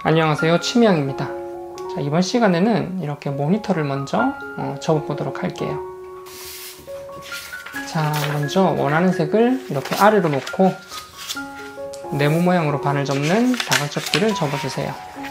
안녕하세요, 치명입니다. 자, 이번 시간에는 이렇게 모니터를 먼저 접어보도록 할게요. 자, 먼저 원하는 색을 이렇게 아래로 놓고 네모 모양으로 반을 접는 다각접기를 접어주세요.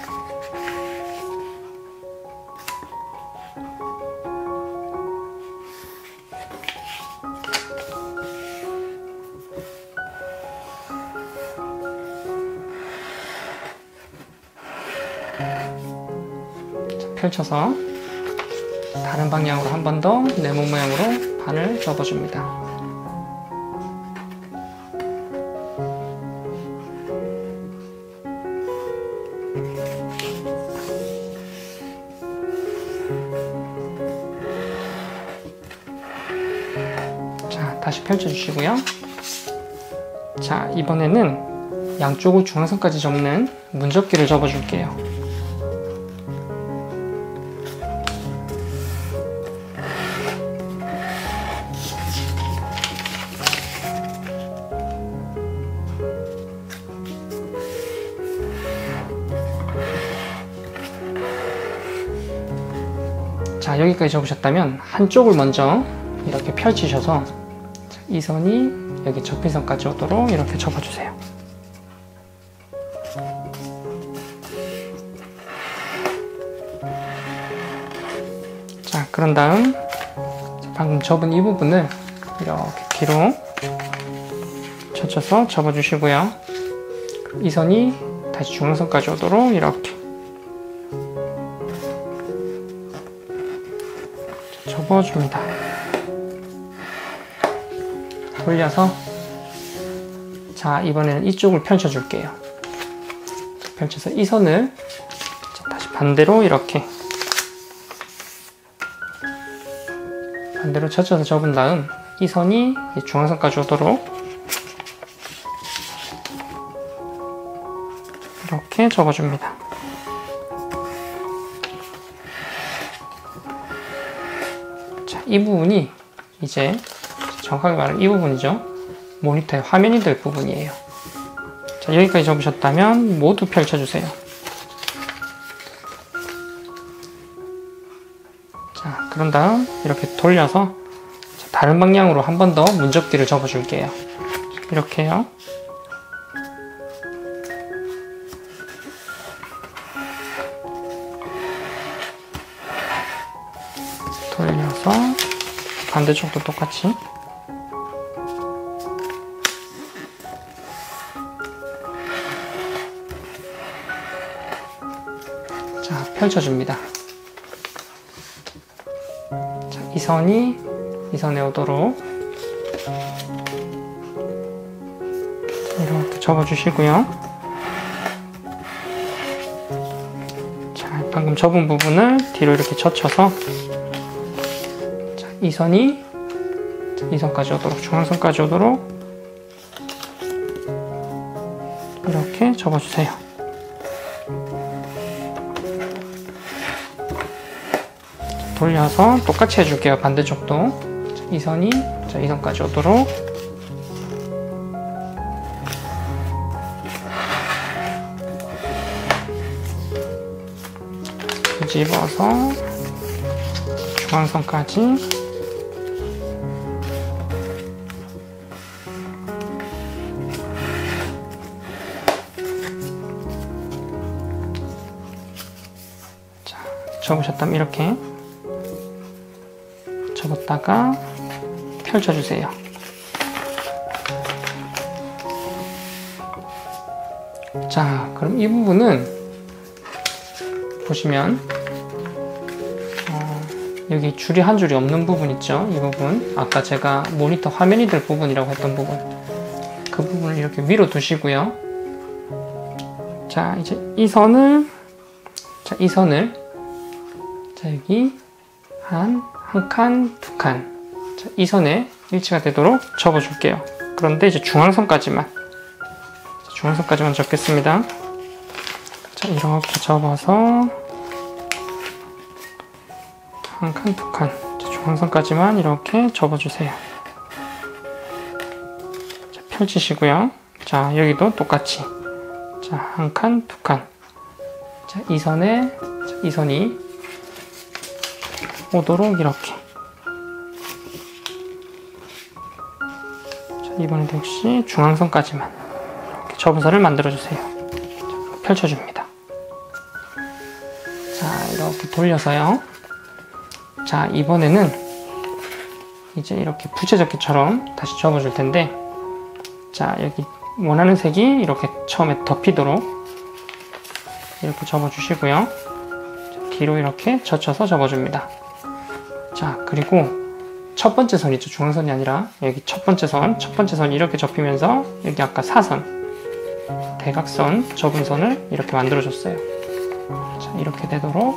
펼쳐서 다른 방향으로 한 번 더 네모 모양으로 반을 접어줍니다. 자, 다시 펼쳐주시고요. 자, 이번에는 양쪽을 중앙선까지 접는 문접기를 접어줄게요. 자, 여기까지 접으셨다면 한쪽을 먼저 이렇게 펼치셔서 이 선이 여기 접힌 선까지 오도록 이렇게 접어주세요. 자, 그런 다음 방금 접은 이 부분을 이렇게 뒤로 젖혀서 접어주시고요. 이 선이 다시 중앙선까지 오도록 이렇게 접어줍니다. 돌려서 자, 이번에는 이쪽을 펼쳐줄게요. 펼쳐서 이 선을 다시 반대로 이렇게 반대로 젖혀서 접은 다음 이 선이 중앙선까지 오도록 이렇게 접어줍니다. 이 부분이 이제 정확하게 말하면 이 부분이죠. 모니터의 화면이 될 부분이에요. 자, 여기까지 접으셨다면 모두 펼쳐주세요. 자, 그런 다음 이렇게 돌려서 다른 방향으로 한 번 더 문접기를 접어줄게요. 이렇게요. 돌려서 반대쪽도 똑같이 자, 펼쳐줍니다. 자, 이 선이 이 선에 오도록 이렇게 접어주시고요. 자, 방금 접은 부분을 뒤로 이렇게 젖혀서 이 선이 이 선까지 오도록 중앙선까지 오도록 이렇게 접어주세요. 돌려서 똑같이 해줄게요. 반대쪽도 이 선이 이 선까지 오도록 뒤집어서 중앙선까지 접으셨다면 이렇게 접었다가 펼쳐주세요. 자, 그럼 이 부분은 보시면 여기 줄이 한 줄이 없는 부분 있죠? 이 부분, 아까 제가 모니터 화면이 될 부분이라고 했던 부분, 그 부분을 이렇게 위로 두시고요. 자, 이제 이 선을 자, 여기 한 칸, 두 칸. 자, 이 선에 일치가 되도록 접어줄게요. 그런데 이제 중앙선까지만 접겠습니다. 자, 이렇게 접어서 한 칸, 두 칸. 자, 중앙선까지만 이렇게 접어주세요. 자, 펼치시고요. 자, 여기도 똑같이 자, 한 칸, 두 칸. 자, 이 선에 자, 이 선이 오도록 이렇게. 자, 이번에도 역시 중앙선까지만 이렇게 접은선을 만들어주세요. 자, 펼쳐줍니다. 자, 이렇게 돌려서요. 자, 이번에는 이제 이렇게 부채접기처럼 다시 접어줄 텐데, 자, 여기 원하는 색이 이렇게 처음에 덮이도록 이렇게 접어주시고요. 자, 뒤로 이렇게 젖혀서 접어줍니다. 자, 그리고 첫 번째 선 있죠. 중앙선이 아니라 여기 첫 번째 선이 이렇게 접히면서 여기 아까 사선, 대각선, 접은 선을 이렇게 만들어줬어요. 자, 이렇게 되도록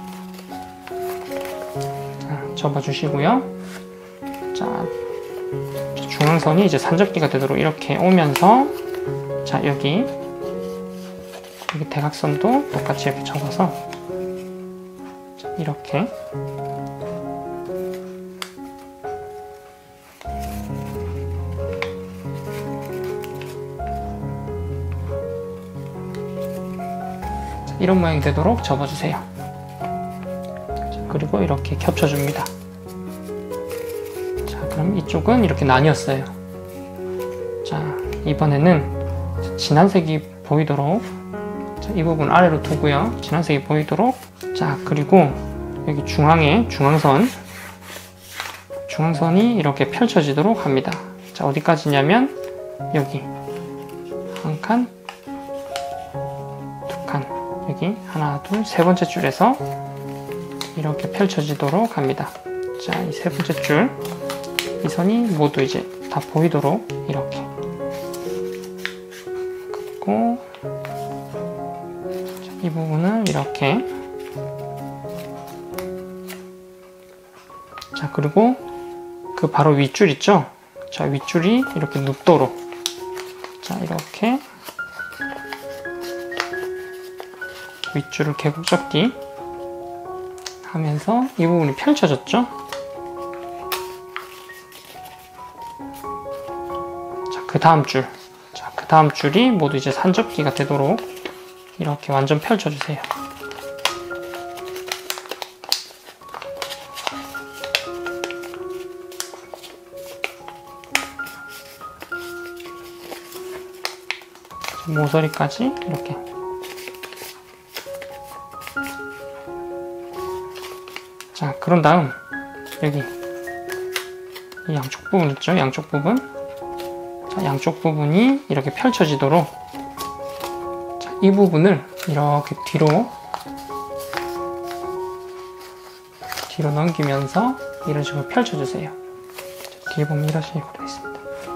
자, 접어주시고요. 자, 중앙선이 이제 산접기가 되도록 이렇게 오면서 자, 여기 대각선도 똑같이 이렇게 접어서 자, 이렇게 자, 이런 모양이 되도록 접어주세요. 자, 그리고 이렇게 겹쳐줍니다. 자, 그럼 이쪽은 이렇게 나뉘었어요. 자, 이번에는 진한 색이 보이도록 자, 이 부분 아래로 두고요. 진한 색이 보이도록. 자, 그리고 여기 중앙에 중앙선이 이렇게 펼쳐지도록 합니다. 자, 어디까지냐면 여기 한 칸, 두 칸, 여기 하나, 둘, 세 번째 줄에서 이렇게 펼쳐지도록 합니다. 자, 이 세 번째 줄, 이 선이 모두 이제 다 보이도록 이렇게. 그리고 자, 이 부분을 이렇게. 자, 그리고 그 바로 윗줄 있죠? 자, 윗줄이 이렇게 눕도록. 자, 이렇게 윗줄을 계곡접기 하면서 이 부분이 펼쳐졌죠? 자, 그 다음 줄. 자, 그 다음 줄이 모두 이제 산접기가 되도록 이렇게 완전 펼쳐주세요. 모서리까지 이렇게. 자, 그런 다음 여기 이 양쪽 부분 있죠? 양쪽 부분. 자, 양쪽 부분이 이렇게 펼쳐지도록 자, 이 부분을 이렇게 뒤로 넘기면서 이런 식으로 펼쳐주세요. 자, 뒤에 보면 이런 식으로 되어 있습니다.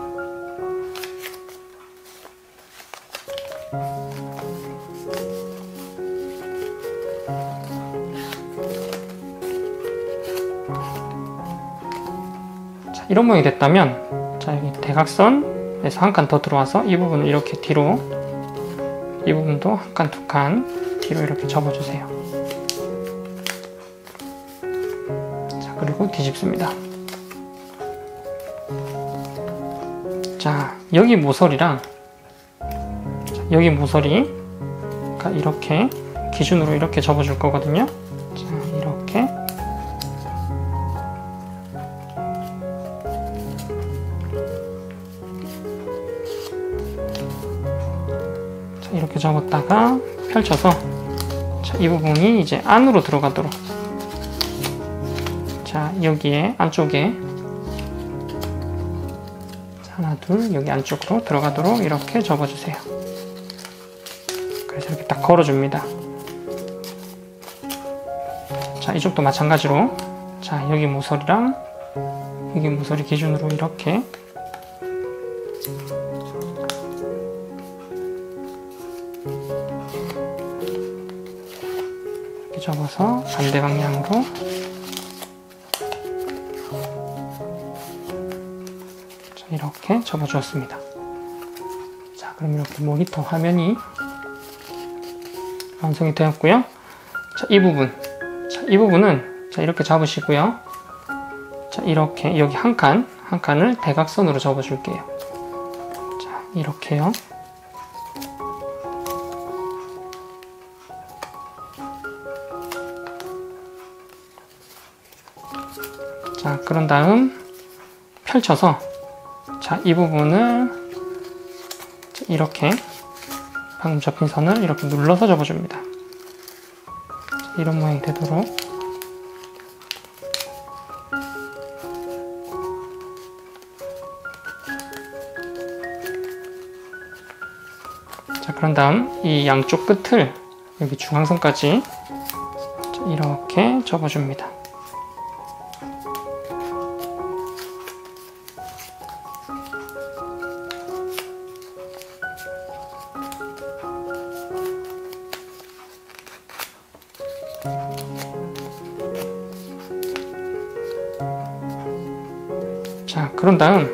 자, 이런 모양이 됐다면 자, 여기 대각선에서 한 칸 더 들어와서 이 부분을 이렇게 뒤로, 이 부분도 한 칸, 두 칸 뒤로 이렇게 접어주세요. 자, 그리고 뒤집습니다. 자, 여기 모서리랑 자, 여기 모서리가 이렇게 기준으로 이렇게 접어줄 거거든요. 자, 이렇게. 자, 이렇게 접었다가 펼쳐서 자, 이 부분이 이제 안으로 들어가도록 자, 여기에 안쪽에 자, 하나, 둘, 여기 안쪽으로 들어가도록 이렇게 접어주세요. 그래서 이렇게 딱 걸어줍니다. 자, 이쪽도 마찬가지로 자, 여기 모서리랑 여기 모서리 기준으로 이렇게 이렇게 접어서 반대 방향으로 자, 이렇게 접어주었습니다. 자, 그럼 이렇게 모니터 화면이 완성이 되었고요. 자, 이 부분. 자, 이 부분은 자, 이렇게 잡으시고요. 자, 이렇게 여기 한 칸을 대각선으로 접어줄게요. 자, 이렇게요. 자, 그런 다음 펼쳐서 자, 이 부분을 이렇게 방금 접힌 선을 이렇게 눌러서 접어줍니다. 자, 이런 모양이 되도록. 자, 그런 다음 이 양쪽 끝을 여기 중앙선까지 이렇게 접어줍니다. 자, 그런 다음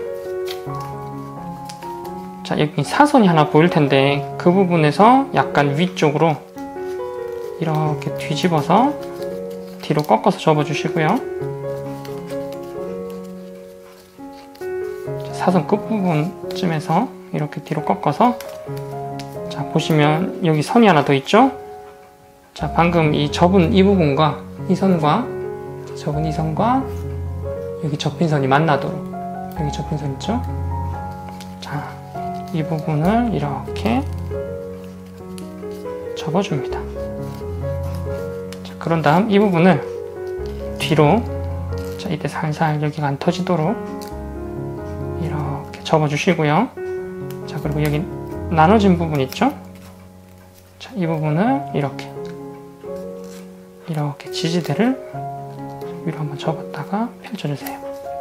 자, 여기 사선이 하나 보일 텐데 그 부분에서 약간 위쪽으로 이렇게 뒤집어서 뒤로 꺾어서 접어주시고요. 사선 끝부분쯤에서 이렇게 뒤로 꺾어서 자, 보시면 여기 선이 하나 더 있죠? 자, 방금 이 접은 이 부분과 이 선과 접은 이 선과 여기 접힌 선이 만나도록 여기 접힌 선 있죠? 자, 이 부분을 이렇게 접어줍니다. 자, 그런 다음 이 부분을 뒤로 자, 이때 살살 여기가 안 터지도록 이렇게 접어주시고요. 자, 그리고 여기 나눠진 부분 있죠? 자, 이 부분을 이렇게 지지대를 위로 한번 접었다가 펼쳐주세요.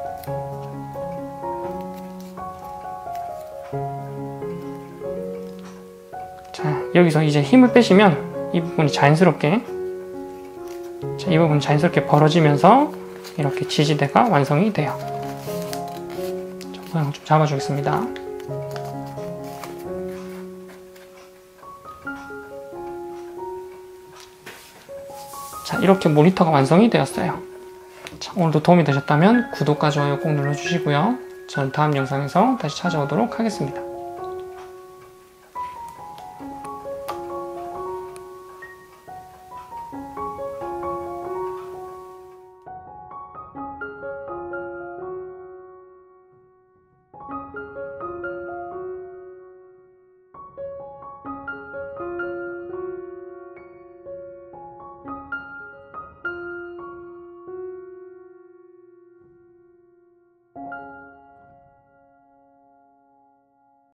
자, 여기서 이제 힘을 빼시면 이 부분이 자연스럽게 자, 이 부분 자연스럽게 벌어지면서 이렇게 지지대가 완성이 돼요. 자, 모양 좀 잡아주겠습니다. 자, 이렇게 모니터가 완성이 되었어요. 자, 오늘도 도움이 되셨다면 구독과 좋아요 꼭 눌러주시고요. 저는 다음 영상에서 다시 찾아오도록 하겠습니다.